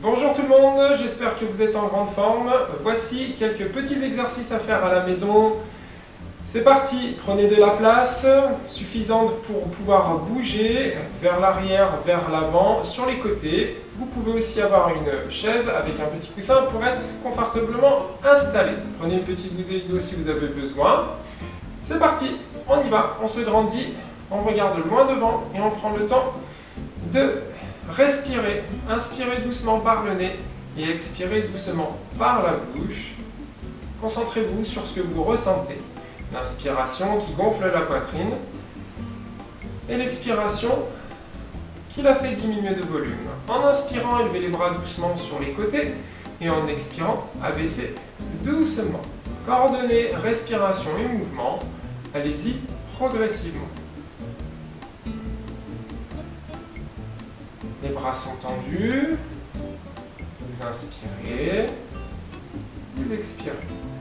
Bonjour tout le monde, j'espère que vous êtes en grande forme. Voici quelques petits exercices à faire à la maison. C'est parti, prenez de la place suffisante pour pouvoir bouger vers l'arrière, vers l'avant, sur les côtés. Vous pouvez aussi avoir une chaise avec un petit coussin pour être confortablement installé. Prenez une petite bouteille d'eau si vous avez besoin. C'est parti, on y va, on se grandit, on regarde loin devant et on prend le temps de respirer. Inspirez doucement par le nez et expirez doucement par la bouche. Concentrez-vous sur ce que vous ressentez. L'inspiration qui gonfle la poitrine et l'expiration qui la fait diminuer de volume. En inspirant, élevez les bras doucement sur les côtés et en expirant, abaissez doucement. Coordonnez respiration et mouvement. Allez-y progressivement. Les bras sont tendus. Vous inspirez. Vous expirez.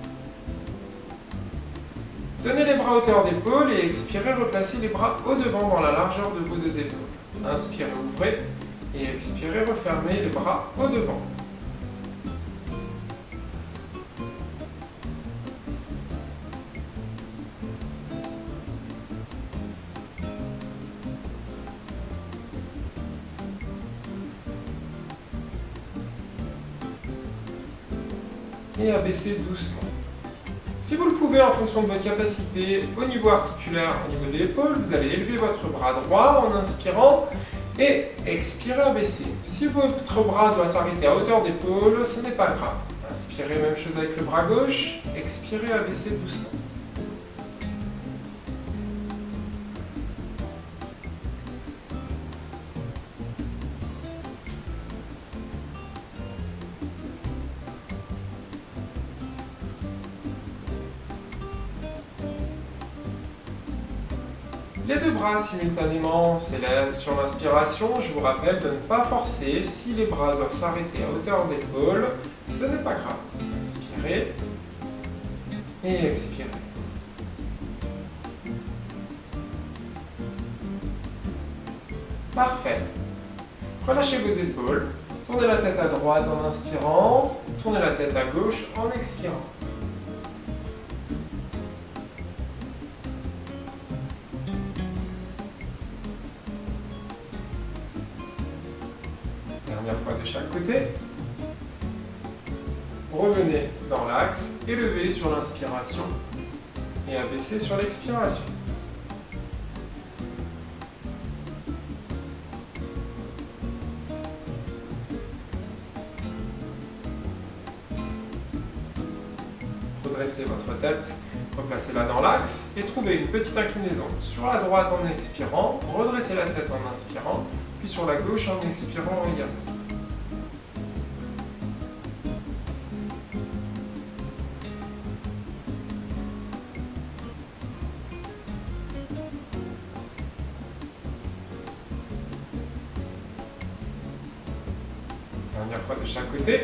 Tenez les bras à hauteur d'épaule et expirez, replacez les bras au devant dans la largeur de vos deux épaules. Inspirez, ouvrez et expirez, refermez les bras au devant. Et abaissez doucement. Si vous le pouvez, en fonction de votre capacité, au niveau articulaire, au niveau de l'épaule, vous allez élever votre bras droit en inspirant et expirez, abaisser. Si votre bras doit s'arrêter à hauteur d'épaule, ce n'est pas grave. Inspirez, même chose avec le bras gauche, expirez, abaissez doucement. Les deux bras simultanément s'élèvent sur l'inspiration. Je vous rappelle de ne pas forcer. Si les bras doivent s'arrêter à hauteur d'épaule, ce n'est pas grave. Inspirez et expirez. Parfait. Relâchez vos épaules. Tournez la tête à droite en inspirant. Tournez la tête à gauche en expirant. Dernière fois de chaque côté. Revenez dans l'axe, élevez sur l'inspiration et abaissez sur l'expiration. Redressez votre tête, replacez-la dans l'axe et trouvez une petite inclinaison sur la droite en expirant, redressez la tête en inspirant, puis sur la gauche en expirant également. Dernière fois de chaque côté.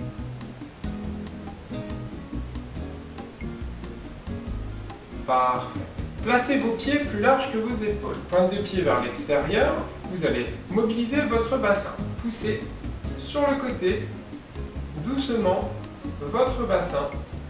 Parfait. Placez vos pieds plus larges que vos épaules. Pointe de pied vers l'extérieur. Vous allez mobiliser votre bassin. Poussez sur le côté, doucement, votre bassin.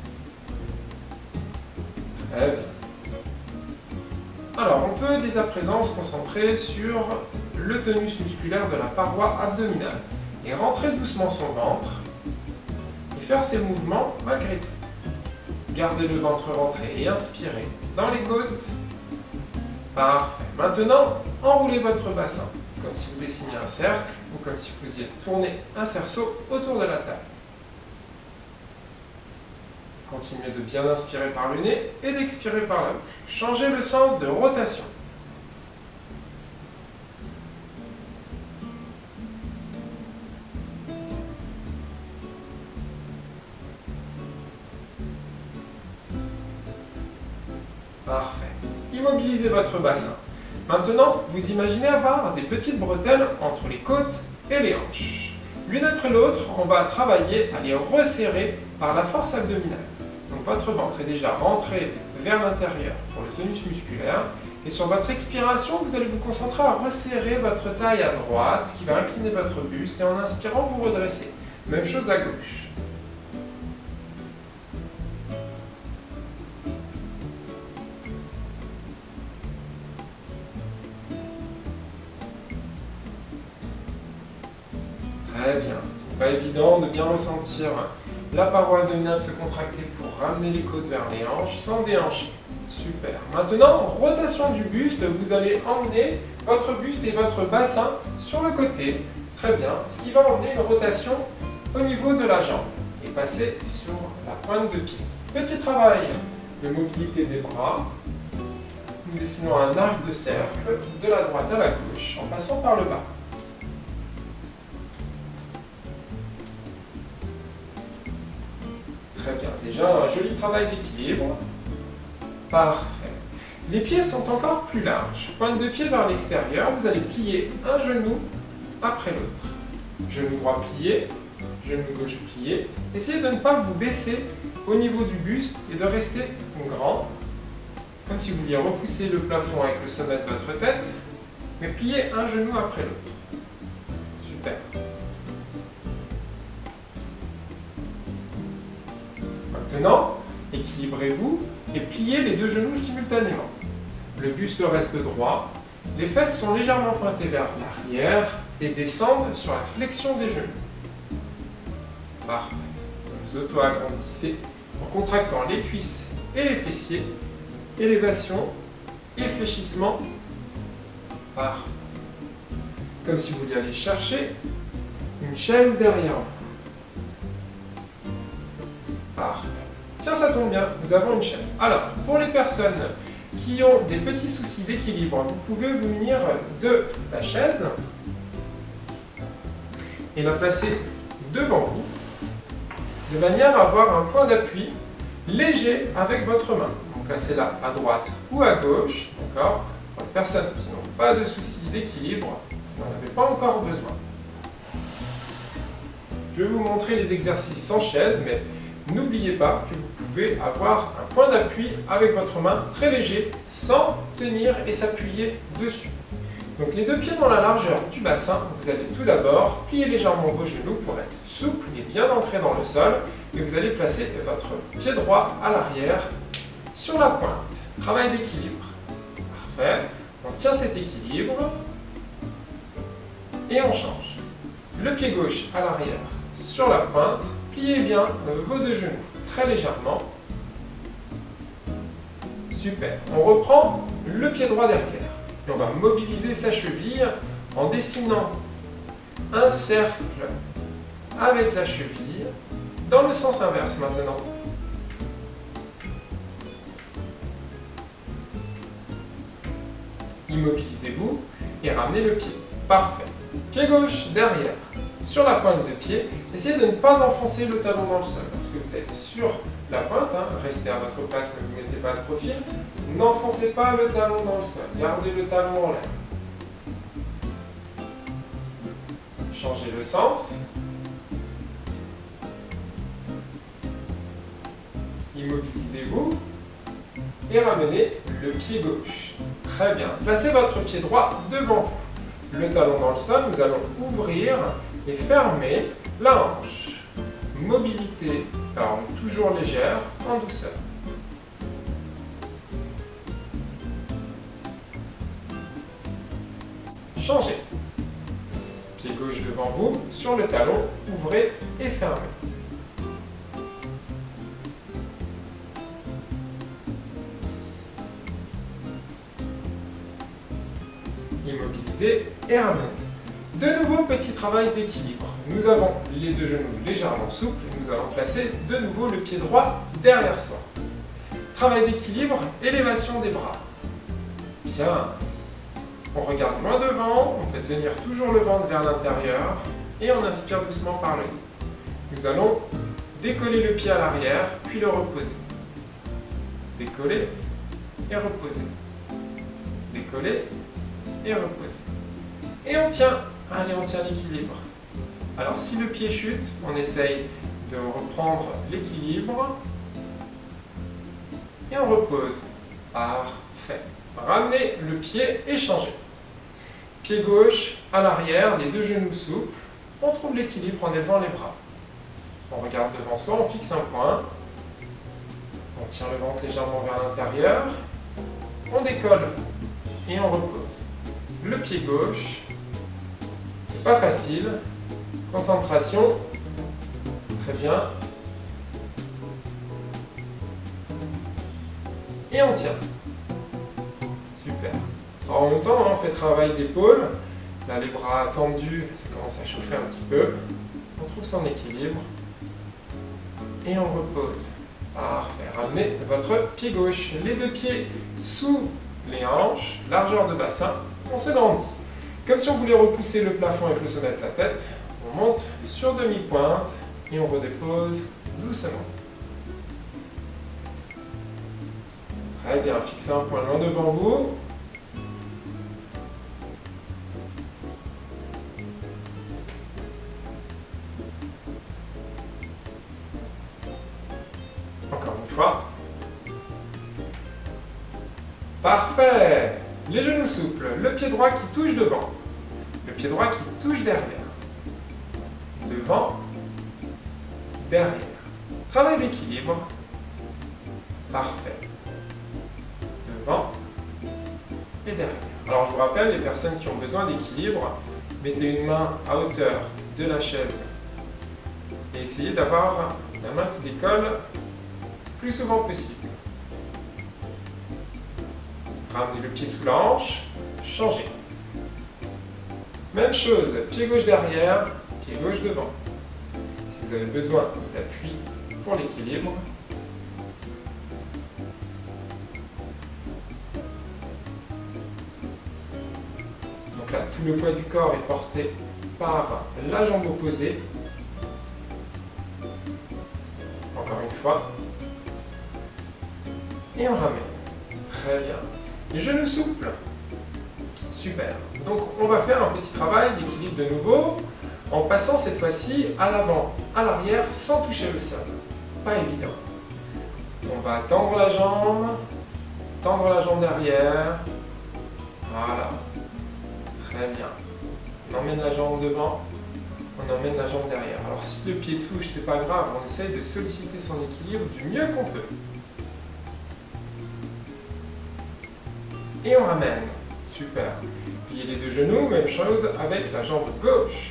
Très bien. Alors, on peut dès à présent se concentrer sur le tonus musculaire de la paroi abdominale et rentrer doucement son ventre et faire ces mouvements malgré tout. Gardez le ventre rentré et inspirez dans les côtes. Parfait. Maintenant, enroulez votre bassin, comme si vous dessiniez un cercle ou comme si vous faisiez tourner un cerceau autour de la table. Continuez de bien inspirer par le nez et d'expirer par la bouche. Changez le sens de rotation. Parfait. Immobilisez votre bassin. Maintenant, vous imaginez avoir des petites bretelles entre les côtes et les hanches. L'une après l'autre, on va travailler à les resserrer par la force abdominale. Donc votre ventre est déjà rentré vers l'intérieur pour le tonus musculaire. Et sur votre expiration, vous allez vous concentrer à resserrer votre taille à droite, ce qui va incliner votre buste. Et en inspirant, vous redressez. Même chose à gauche. Très bien. Ce n'est pas évident de bien ressentir la paroi abdominale se contracter pour ramener les côtes vers les hanches sans déhancher. Super. Maintenant, rotation du buste, vous allez emmener votre buste et votre bassin sur le côté. Très bien. Ce qui va emmener une rotation au niveau de la jambe et passer sur la pointe de pied. Petit travail de mobilité des bras. Nous dessinons un arc de cercle de la droite à la gauche en passant par le bas. Très bien, déjà un joli travail d'équilibre. Parfait. Les pieds sont encore plus larges. Pointe de pied vers l'extérieur, vous allez plier un genou après l'autre. Genou droit plié, genou gauche plié. Essayez de ne pas vous baisser au niveau du buste et de rester grand, comme si vous vouliez repousser le plafond avec le sommet de votre tête, mais pliez un genou après l'autre. Super. Maintenant, équilibrez-vous et pliez les deux genoux simultanément. Le buste reste droit, les fesses sont légèrement pointées vers l'arrière et descendent sur la flexion des genoux. Parfait. Vous auto-agrandissez en contractant les cuisses et les fessiers. Élévation et fléchissement. Parfait. Comme si vous vouliez aller chercher une chaise derrière vous. Parfait. Tiens, ça tombe bien, nous avons une chaise. Alors, pour les personnes qui ont des petits soucis d'équilibre, vous pouvez vous munir de la chaise et la placer devant vous, de manière à avoir un point d'appui léger avec votre main. Donc, placez-la à droite ou à gauche, d'accord? Pour les personnes qui n'ont pas de soucis d'équilibre, vous n'en avez pas encore besoin. Je vais vous montrer les exercices sans chaise, mais n'oubliez pas que vous pouvez avoir un point d'appui avec votre main très léger sans tenir et s'appuyer dessus. Donc les deux pieds dans la largeur du bassin, vous allez tout d'abord plier légèrement vos genoux pour être souple et bien ancré dans le sol et vous allez placer votre pied droit à l'arrière sur la pointe. Travail d'équilibre. Parfait. On tient cet équilibre et on change. Le pied gauche à l'arrière sur la pointe. Pliez bien vos deux genoux très légèrement. Super. On reprend le pied droit derrière. Et on va mobiliser sa cheville en dessinant un cercle avec la cheville dans le sens inverse maintenant. Immobilisez-vous et ramenez le pied. Parfait. Pied gauche derrière. Sur la pointe de pied, essayez de ne pas enfoncer le talon dans le sol. Parce que vous êtes sur la pointe, restez à votre place, ne vous mettez pas de profil. N'enfoncez pas le talon dans le sol, gardez le talon en l'air. Changez le sens. Immobilisez-vous et ramenez le pied gauche. Très bien. Placez votre pied droit devant vous. Le talon dans le sol, nous allons ouvrir et fermer la hanche. Mobilité, alors toujours légère, en douceur. Changez. Pied gauche devant vous, sur le talon, ouvrez et fermez. Immobilisez et ramenez. De nouveau, petit travail d'équilibre. Nous avons les deux genoux légèrement souples et nous allons placer de nouveau le pied droit derrière soi. Travail d'équilibre, élévation des bras. Bien. On regarde loin devant, on fait tenir toujours le ventre vers l'intérieur et on inspire doucement par le nez. Nous allons décoller le pied à l'arrière, puis le reposer. Décoller et reposer. Décoller et reposer. Et on tient. Allez, on tient l'équilibre. Alors, si le pied chute, on essaye de reprendre l'équilibre et on repose. Parfait. Ramenez le pied et changez. Pied gauche à l'arrière, les deux genoux souples. On trouve l'équilibre en élevant les bras. On regarde devant soi, on fixe un point. On tire le ventre légèrement vers l'intérieur. On décolle et on repose. Le pied gauche. C'est pas facile. Concentration. Très bien. Et on tient. Super. Alors, en même temps, on fait travail d'épaule. Là, les bras tendus, ça commence à chauffer un petit peu. On trouve son équilibre. Et on repose. Parfait. Ramenez votre pied gauche. Les deux pieds sous les hanches, largeur de bassin. On se grandit. Comme si on voulait repousser le plafond avec le sommet de sa tête. On monte sur demi-pointe et on redépose doucement. Très bien. Fixez un point loin devant vous. Encore une fois. Parfait. Les genoux souples. Le pied droit qui touche devant. Le pied droit qui touche derrière. Devant. Derrière. Travail d'équilibre. Parfait. Devant et derrière. Alors je vous rappelle, les personnes qui ont besoin d'équilibre, mettez une main à hauteur de la chaise et essayez d'avoir la main qui décolle le plus souvent possible. Ramenez le pied sous la hanche, changez. Même chose, pied gauche derrière, pied gauche devant. Si vous avez besoin d'appui pour l'équilibre, donc là, tout le poids du corps est porté par la jambe opposée. Encore une fois. Et on ramène. Très bien. Les genoux souples. Super. Donc on va faire un petit travail d'équilibre de nouveau en passant cette fois-ci à l'avant, à l'arrière sans toucher le sol. Pas évident. On va tendre la jambe derrière. Voilà. Très bien. On emmène la jambe devant, on emmène la jambe derrière. Alors si le pied touche, c'est pas grave, on essaye de solliciter son équilibre du mieux qu'on peut. Et on ramène. Super. Pliez les deux genoux, même chose avec la jambe gauche.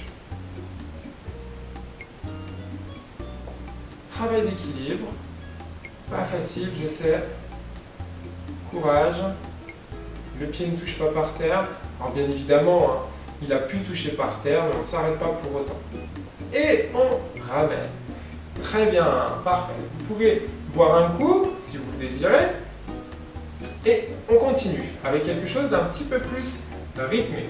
Travail d'équilibre. Pas facile, j'essaie. Courage. Le pied ne touche pas par terre. Alors bien évidemment, hein, il a pu toucher par terre, mais on ne s'arrête pas pour autant. Et on ramène. Très bien, parfait. Vous pouvez boire un coup, si vous le désirez. Et on continue avec quelque chose d'un petit peu plus rythmé.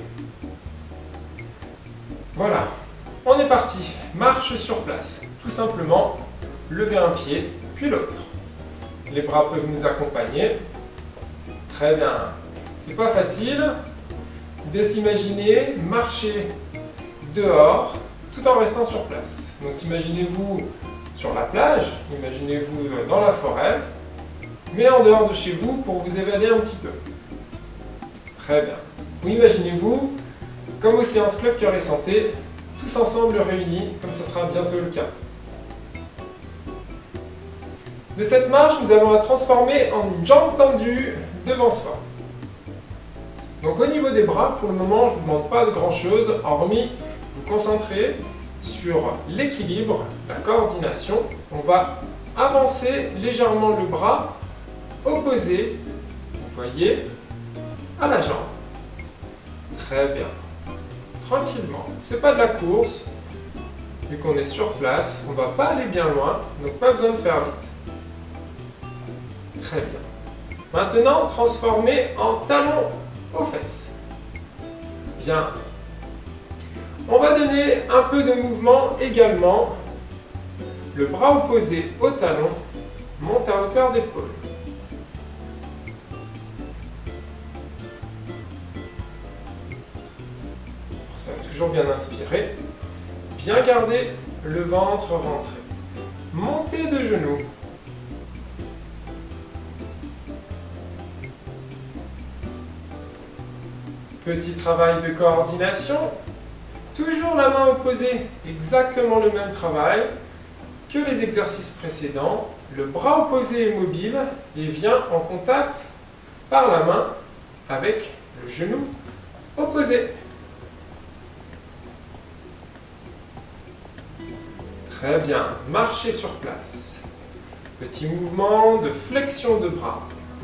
Voilà, on est parti. Marche sur place. Tout simplement, levez un pied, puis l'autre. Les bras peuvent nous accompagner. Très bien. C'est pas facile de s'imaginer marcher dehors tout en restant sur place. Donc imaginez-vous sur la plage, imaginez-vous dans la forêt, mais en dehors de chez vous pour vous évader un petit peu. Très bien. Ou imaginez-vous comme aux séances Club Cœur et Santé, tous ensemble réunis, comme ce sera bientôt le cas. De cette marche, nous allons la transformer en une jambe tendue devant soi. Donc au niveau des bras, pour le moment, je ne vous demande pas de grand chose, hormis vous concentrer sur l'équilibre, la coordination. On va avancer légèrement le bras opposé, vous voyez, à la jambe. Très bien. Tranquillement. Ce n'est pas de la course. Vu qu'on est sur place, on ne va pas aller bien loin, donc pas besoin de faire vite. Très bien. Maintenant, transformer en talon aux fesses. Bien. On va donner un peu de mouvement également. Le bras opposé au talon monte à hauteur d'épaule. Ça va toujours bien inspirer. Bien garder le ventre rentré. Montez de genoux. Petit travail de coordination. Toujours la main opposée, exactement le même travail que les exercices précédents. Le bras opposé est mobile et vient en contact par la main avec le genou opposé. Très bien, marchez sur place. Petit mouvement de flexion de bras.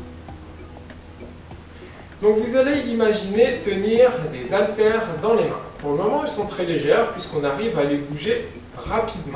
Donc vous allez imaginer tenir des haltères dans les mains. Pour le moment, elles sont très légères puisqu'on arrive à les bouger rapidement.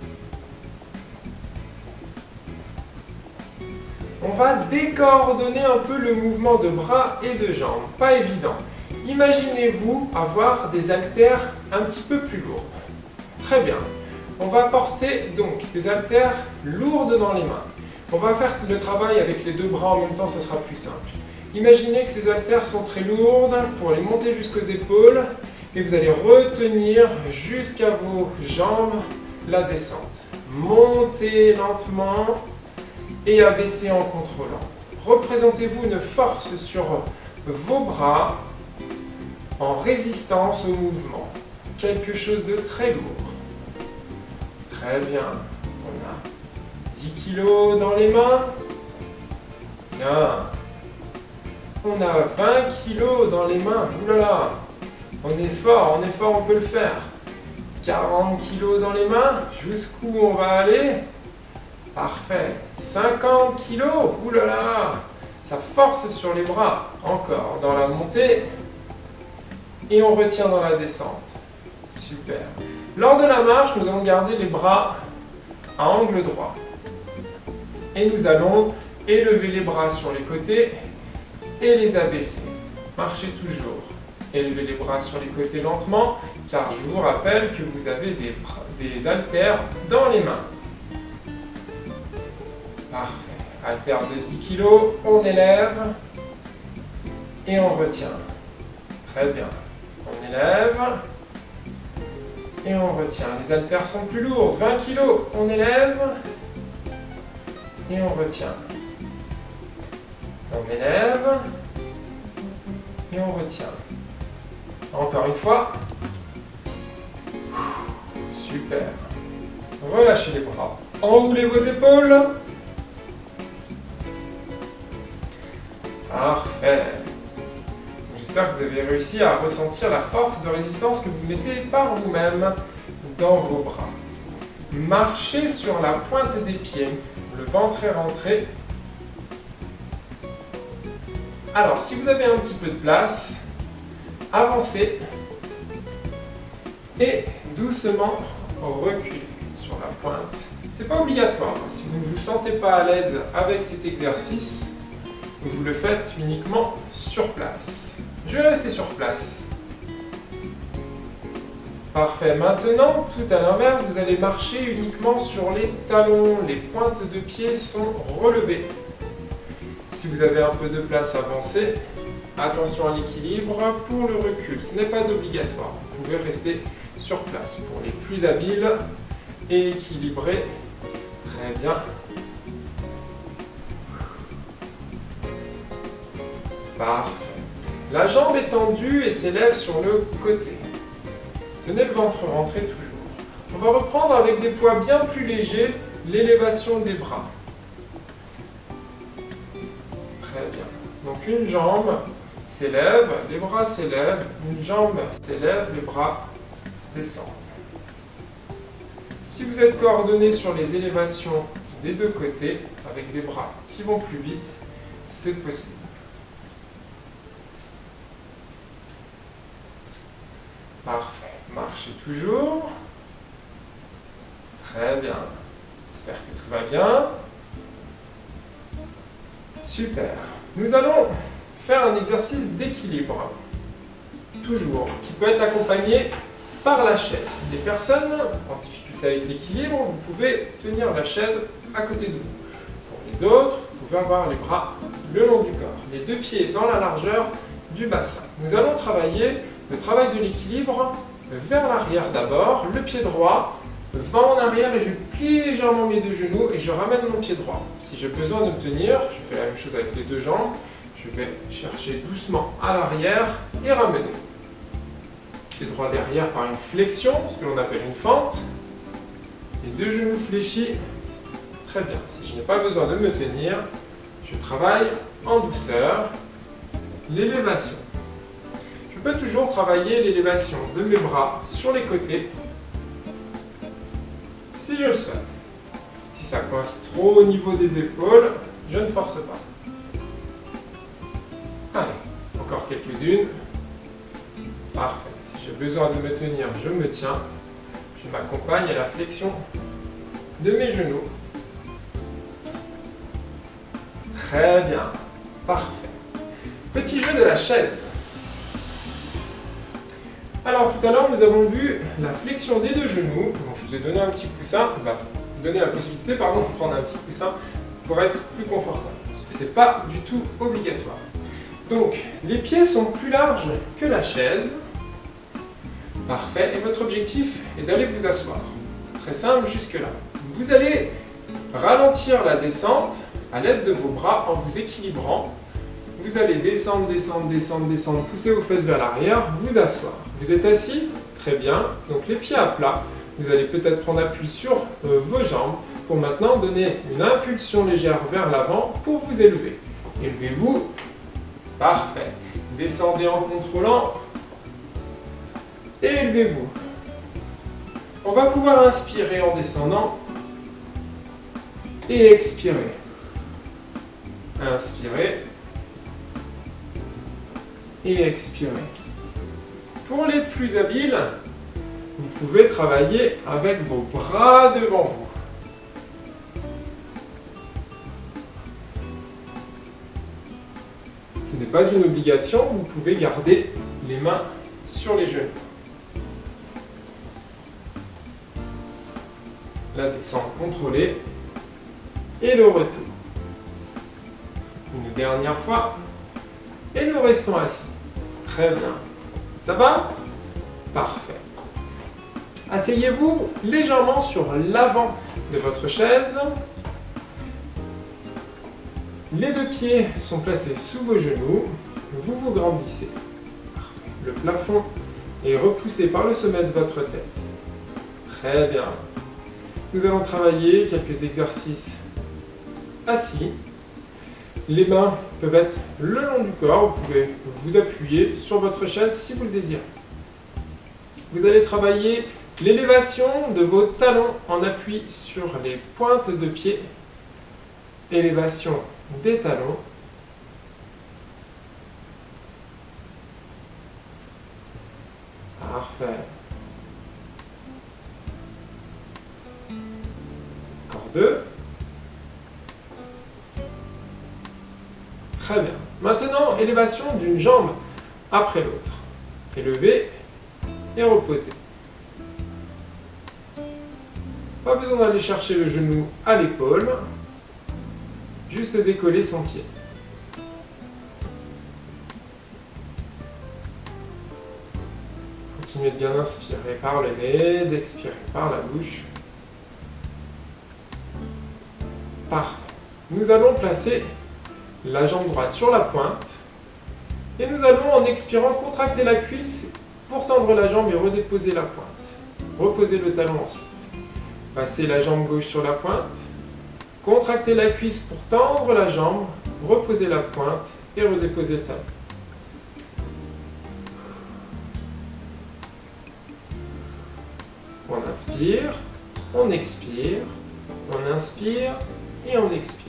On va décoordonner un peu le mouvement de bras et de jambes. Pas évident. Imaginez-vous avoir des haltères un petit peu plus lourds. Très bien. On va porter donc des haltères lourdes dans les mains. On va faire le travail avec les deux bras en même temps, ça sera plus simple. Imaginez que ces haltères sont très lourdes pour les monter jusqu'aux épaules et vous allez retenir jusqu'à vos jambes la descente. Montez lentement et abaissez en contrôlant. Représentez-vous une force sur vos bras en résistance au mouvement. Quelque chose de très lourd. Très bien. On a 10 kg dans les mains. Bien. On a 20 kg dans les mains. Ouh là là. On est fort, on peut le faire. 40 kg dans les mains. Jusqu'où on va aller? Parfait. 50 kg. Ouh là là. Ça force sur les bras. Encore dans la montée. Et on retient dans la descente. Super. Lors de la marche, nous allons garder les bras à angle droit. Et nous allons élever les bras sur les côtés et les abaisser. Marchez toujours. Élevez les bras sur les côtés lentement, car je vous rappelle que vous avez des haltères dans les mains. Parfait. Haltère de 10 kg, on élève et on retient. Très bien. On élève et on retient. Les haltères sont plus lourdes. 20 kg, on élève et on retient. On élève et on retient. Encore une fois. Super. Relâchez les bras. Enroulez vos épaules. Parfait. J'espère que vous avez réussi à ressentir la force de résistance que vous mettez par vous-même dans vos bras. Marchez sur la pointe des pieds. Le ventre est rentré. Alors, si vous avez un petit peu de place, avancez et doucement reculez sur la pointe. C'est pas obligatoire. Si vous ne vous sentez pas à l'aise avec cet exercice, vous le faites uniquement sur place. Je vais rester sur place. Parfait. Maintenant, tout à l'inverse, vous allez marcher uniquement sur les talons. Les pointes de pied sont relevées. Si vous avez un peu de place, avancez. Attention à l'équilibre pour le recul. Ce n'est pas obligatoire. Vous pouvez rester sur place. Pour les plus habiles et équilibrés, très bien. Parfait. La jambe est tendue et s'élève sur le côté. Tenez le ventre rentré toujours. On va reprendre avec des poids bien plus légers l'élévation des bras. Très bien. Donc une jambe s'élève, les bras s'élèvent, une jambe s'élève, les bras descendent. Si vous êtes coordonné sur les élévations des deux côtés, avec des bras qui vont plus vite, c'est possible. Parfait. Marchez toujours. Très bien. J'espère que tout va bien. Super. Nous allons faire un exercice d'équilibre. Toujours. Qui peut être accompagné par la chaise. Les personnes en difficulté avec l'équilibre, vous pouvez tenir la chaise à côté de vous. Pour les autres, vous pouvez avoir les bras le long du corps. Les deux pieds dans la largeur du bassin. Nous allons travailler le travail de l'équilibre vers l'arrière d'abord. Le pied droit va en arrière et je plie légèrement mes deux genoux et je ramène mon pied droit. Si j'ai besoin de me tenir, je fais la même chose avec les deux jambes. Je vais chercher doucement à l'arrière et ramener. Pied droit derrière par une flexion, ce que l'on appelle une fente. Les deux genoux fléchis. Très bien. Si je n'ai pas besoin de me tenir, je travaille en douceur l'élévation. Je peux toujours travailler l'élévation de mes bras sur les côtés si je le souhaite. Si ça coince trop au niveau des épaules, je ne force pas. Allez, encore quelques-unes. Parfait. Si j'ai besoin de me tenir, je me tiens. Je m'accompagne à la flexion de mes genoux. Très bien. Parfait. Petit jeu de la chaise. Alors tout à l'heure, nous avons vu la flexion des deux genoux. Donc, je vous ai donné un petit coussin. On va donner la possibilité, de prendre un petit coussin pour être plus confortable. Parce que ce n'est pas du tout obligatoire. Donc, les pieds sont plus larges que la chaise. Parfait. Et votre objectif est d'aller vous asseoir. Très simple jusque-là. Vous allez ralentir la descente à l'aide de vos bras en vous équilibrant. Vous allez descendre, descendre, descendre, descendre, pousser vos fesses vers l'arrière, vous asseoir. Vous êtes assis? Très bien. Donc les pieds à plat. Vous allez peut-être prendre appui sur vos jambes pour maintenant donner une impulsion légère vers l'avant pour vous élever. Élevez-vous. Parfait. Descendez en contrôlant. Et élevez-vous. On va pouvoir inspirer en descendant et expirer. Inspirez et expirez. Pour les plus habiles, vous pouvez travailler avec vos bras devant vous. Ce n'est pas une obligation, vous pouvez garder les mains sur les genoux. La descente contrôlée et le retour. Une dernière fois et nous restons assis. Très bien. Ça va? Parfait. Asseyez-vous légèrement sur l'avant de votre chaise. Les deux pieds sont placés sous vos genoux. Vous vous grandissez. Parfait. Le plafond est repoussé par le sommet de votre tête. Très bien. Nous allons travailler quelques exercices assis. Les mains peuvent être le long du corps. Vous pouvez vous appuyer sur votre chaise si vous le désirez. Vous allez travailler l'élévation de vos talons en appui sur les pointes de pied. Élévation des talons. Parfait. Encore deux. Très bien. Maintenant, élévation d'une jambe après l'autre. Élever et reposer. Pas besoin d'aller chercher le genou à l'épaule. Juste décoller son pied. Continuez de bien inspirer par le nez, d'expirer par la bouche. Parfait. Nous allons placer la jambe droite sur la pointe et nous allons en expirant contracter la cuisse pour tendre la jambe et redéposer la pointe. Reposez le talon ensuite. Passez la jambe gauche sur la pointe, contractez la cuisse pour tendre la jambe, reposez la pointe et redéposez le talon. On inspire, on expire, on inspire et on expire.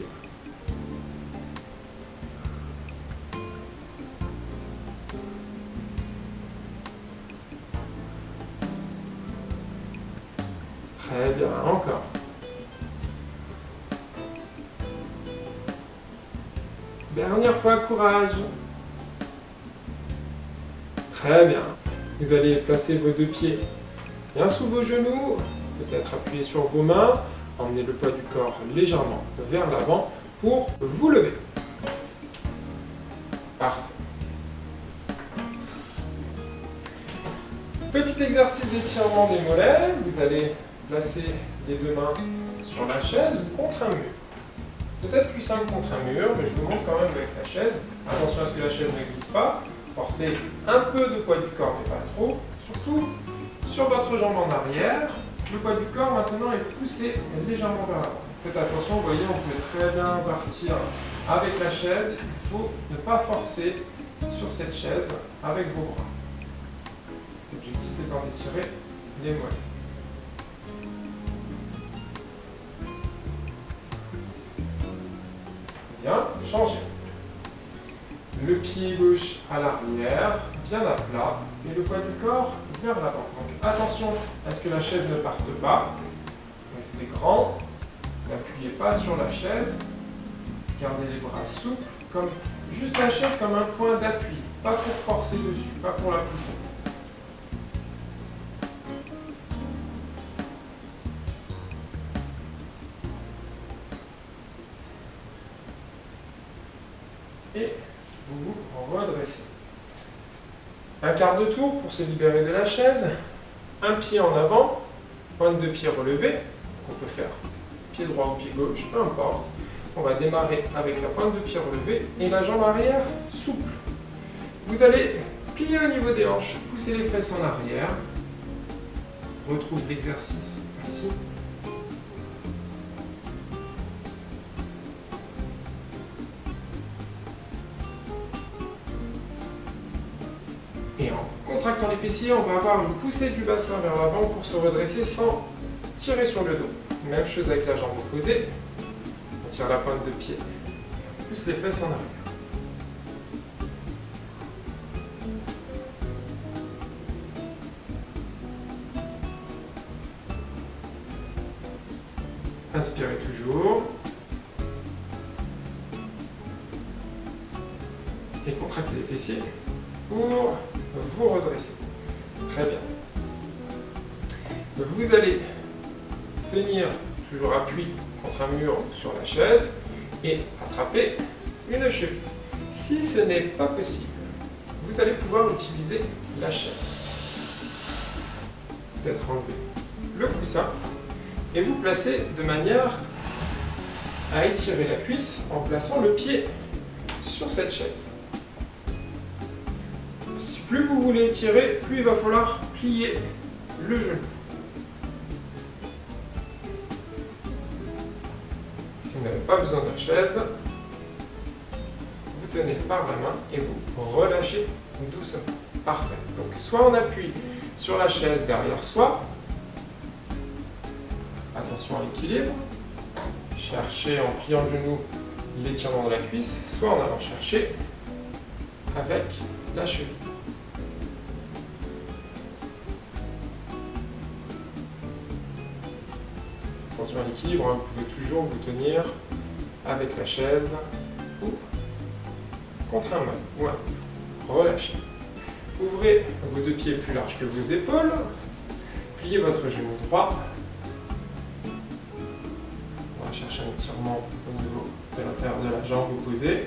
Très bien, encore. Dernière fois, courage. Très bien. Vous allez placer vos deux pieds bien sous vos genoux, peut-être appuyer sur vos mains, emmenez le poids du corps légèrement vers l'avant pour vous lever. Parfait. Petit exercice d'étirement des mollets. Vous allez placer les deux mains sur la chaise ou contre un mur. peut-être plus simple contre un mur, mais je vous montre quand même avec la chaise. Attention à ce que la chaise ne glisse pas. Portez un peu de poids du corps, mais pas trop. Surtout sur votre jambe en arrière. Le poids du corps maintenant est poussé légèrement vers l'avant. Faites attention, vous voyez, on peut très bien partir avec la chaise. Il faut ne pas forcer sur cette chaise avec vos bras. L'objectif étant d'étirer les mollets. Bien, changez. Le pied gauche à l'arrière, bien à plat, et le poids du corps vers l'avant. Donc attention à ce que la chaise ne parte pas. Restez grand, n'appuyez pas sur la chaise, gardez les bras souples, comme juste la chaise comme un point d'appui, pas pour forcer dessus, pas pour la pousser. Et vous vous redressez. Un quart de tour pour se libérer de la chaise. Un pied en avant, pointe de pied relevée. On peut faire pied droit ou pied gauche, peu importe. On va démarrer avec la pointe de pied relevée et la jambe arrière souple. Vous allez plier au niveau des hanches, pousser les fesses en arrière. On retrouve l'exercice ainsi. Et en contractant les fessiers, on va avoir une poussée du bassin vers l'avant pour se redresser sans tirer sur le dos. Même chose avec la jambe opposée. On tire la pointe de pied, on pousse les fesses en arrière. Inspirez toujours. Et contractez les fessiers pour vous redresser. Très bien. Vous allez tenir toujours appui contre un mur ou sur la chaise et attraper une cheville. Si ce n'est pas possible, vous allez pouvoir utiliser la chaise. Peut-être enlever le coussin et vous placer de manière à étirer la cuisse en plaçant le pied sur cette chaise. Si plus vous voulez étirer, plus il va falloir plier le genou. Si vous n'avez pas besoin de la chaise, vous tenez par la main et vous relâchez doucement. Parfait. Donc soit on appuie sur la chaise derrière soi. Attention à l'équilibre. Cherchez en pliant le genou l'étirement de la cuisse, soit en allant chercher avec la cheville. Attention à l'équilibre, vous pouvez toujours vous tenir avec la chaise ou contre un meuble ou un mur. Relâchez. Ouvrez vos deux pieds plus larges que vos épaules. Pliez votre genou droit. On va chercher un étirement au niveau de l'intérieur de la jambe opposée.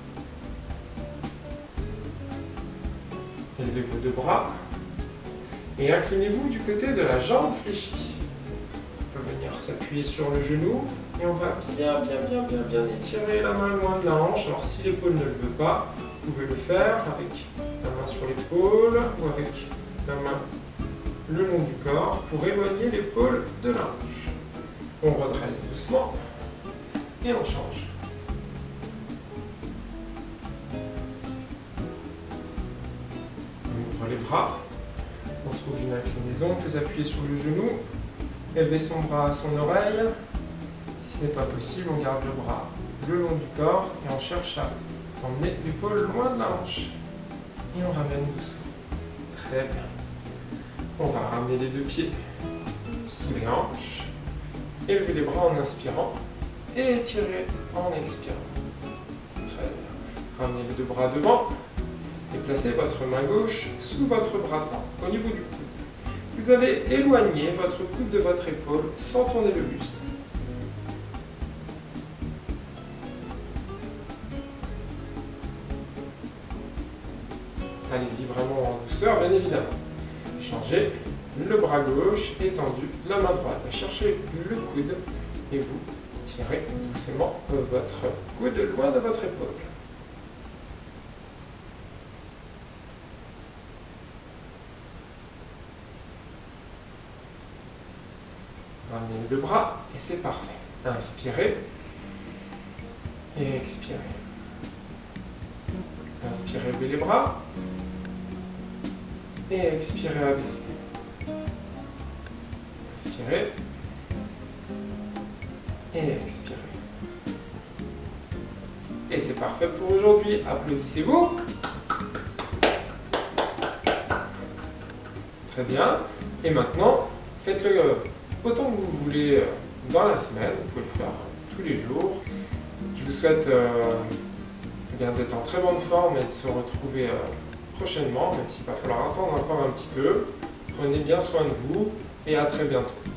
Élevez vos deux bras et inclinez-vous du côté de la jambe fléchie. On peut venir s'appuyer sur le genou et on va bien étirer la main loin de la hanche. Alors si l'épaule ne le veut pas, vous pouvez le faire avec la main sur l'épaule ou avec la main le long du corps pour éloigner l'épaule de la hanche. On redresse doucement et on change. On ouvre les bras, on trouve une inclinaison, on peut appuyer sur le genou, élever son bras à son oreille. Si ce n'est pas possible, on garde le bras le long du corps et on cherche à emmener l'épaule loin de la hanche. Et on ramène doucement. Très bien. On va ramener les deux pieds sous les hanches. Élevez les bras en inspirant et étirez en expirant. Très bien. Ramenez les deux bras devant et placez votre main gauche sous votre bras droit, au niveau du coude. Vous allez éloigner votre coude de votre épaule sans tourner le buste. Allez-y vraiment en douceur, bien évidemment. Changez le bras gauche étendu, la main droite. Cherchez le coude et vous étirez doucement votre coude loin de votre épaule. Ramenez les deux bras et c'est parfait. Inspirez et expirez. Inspirez, levez les bras et expirez, abaissez. Inspirez et expirez. Et c'est parfait pour aujourd'hui. Applaudissez-vous. Très bien. Et maintenant, faites-le autant que vous voulez dans la semaine. Vous pouvez le faire tous les jours. Je vous souhaite d'être en très bonne forme et de se retrouver prochainement, même s'il va falloir attendre encore un petit peu. Prenez bien soin de vous et à très bientôt.